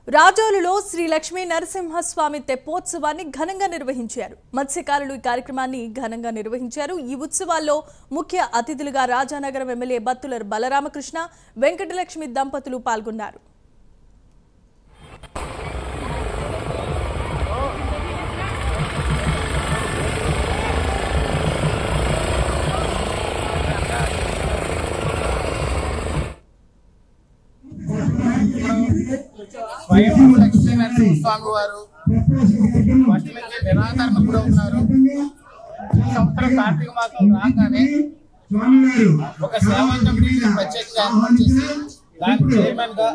రాజోలులో శ్రీ లక్ష్మీ నరసింహస్వామి తెప్పోత్సవాన్ని ఘనంగా నిర్వహించారు. మత్స్యకారులు ఈ కార్యక్రమాన్ని ఘనంగా నిర్వహించారు. ఈ ఉత్సవాల్లో ముఖ్య అతిథులుగా రాజానగరం ఎమ్మెల్యే బత్తుల బలరామకృష్ణ, వెంకటలక్ష్మి దంపతులు పాల్గొన్నారు. స్వయం లక్ష్మీ నరసింహస్వామి వారు ఫస్ట్ నుంచి నిరాకరణ గురవుతున్నారు. ఈ సంవత్సరం కార్తీక మాసం రాగానే ఒక సేవా కమిటీని ప్రత్యేకంగా ఏర్పాటు చేసి దాని చైర్మన్ గా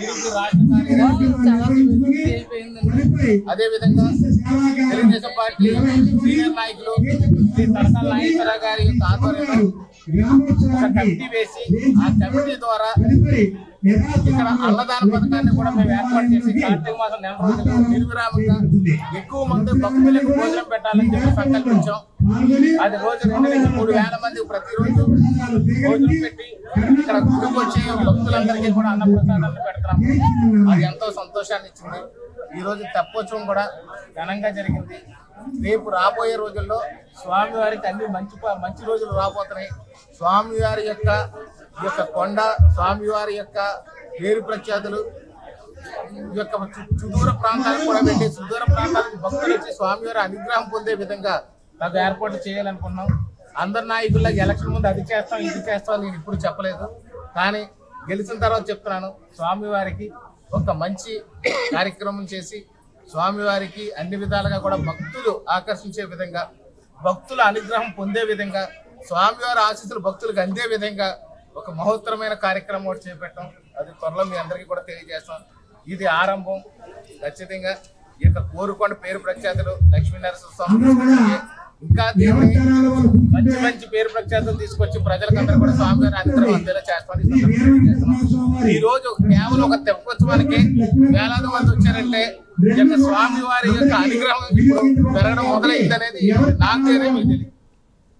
అదేవిధంగా తెలుగుదేశం పార్టీ సీనియర్ నాయకులు శ్రీ తరకాల నాగేశ్వరరావు గారి యొక్క ఆధ్వర్యంలో ఒక కమిటీ వేసి ఆ కమిటీ ద్వారా ఇక్కడ అన్నదాన పథకాన్ని కూడా మేము ఏర్పాటు చేసి కార్తీక మాసం నెల రోజులు నిర్విరామంగా ఎక్కువ మంది భక్తులకు భోజనం పెట్టాలని చెప్పి సంకల్పించాం. అది రోజు 2 నుంచి 3 వేల మంది ప్రతిరోజు భోజనం పెట్టి ఇక్కడ గుడికి వచ్చే భక్తులందరికీ కూడా అన్నప్రసాదాన్ని పెడతాం. అది ఎంతో సంతోషాన్ని ఇచ్చింది. ఈ రోజు తెప్పోత్సవం కూడా ఘనంగా జరిగింది. రేపు రాబోయే రోజుల్లో స్వామివారికి అన్ని మంచి రోజులు రాబోతున్నాయి. స్వామివారి యొక్క కొండ, స్వామివారి యొక్క పేరు ప్రఖ్యాతులు యొక్క సుదూర ప్రాంతాలకు కూడా వెళ్ళి సుదూర ప్రాంతాలకు భక్తులు వచ్చి స్వామివారి అనుగ్రహం పొందే విధంగా నాకు ఏర్పాటు చేయాలనుకున్నాం. అందరు నాయకుల్లాగా ఎలక్షన్ ముందు అది చేస్తాం ఇది చేస్తాం నేను ఇప్పుడు చెప్పలేదు, కానీ గెలిచిన తర్వాత చెప్తున్నాను. స్వామివారికి ఒక మంచి కార్యక్రమం చేసి స్వామివారికి అన్ని విధాలుగా కూడా భక్తులు ఆకర్షించే విధంగా, భక్తుల అనుగ్రహం పొందే విధంగా, స్వామివారి ఆశీస్సులు భక్తులకు అందే విధంగా ఒక మహోత్తరమైన కార్యక్రమం ఒకటి చేపట్టాం. అది త్వరలో మీ అందరికీ కూడా తెలియజేస్తాం. ఇది ఆరంభం. ఖచ్చితంగా ఈ యొక్క కోరుకొండ పేరు ప్రఖ్యాతులు లక్ష్మీ నరసింహస్వామి ఇంకా దేవుని మంచి పేరు ప్రఖ్యాతులు తీసుకొచ్చి ప్రజలకందరూ కూడా స్వామివారి అనుగ్రహం అందేలా చేస్తామని ఈ రోజు కేవలం ఒక తెప్పోత్సవానికి వేలాది మంది వచ్చారంటే ఈ యొక్క స్వామివారి యొక్క అనుగ్రహం ఇప్పుడు పెరగడం మొదలైంది అనేది నాకు తెలియదు.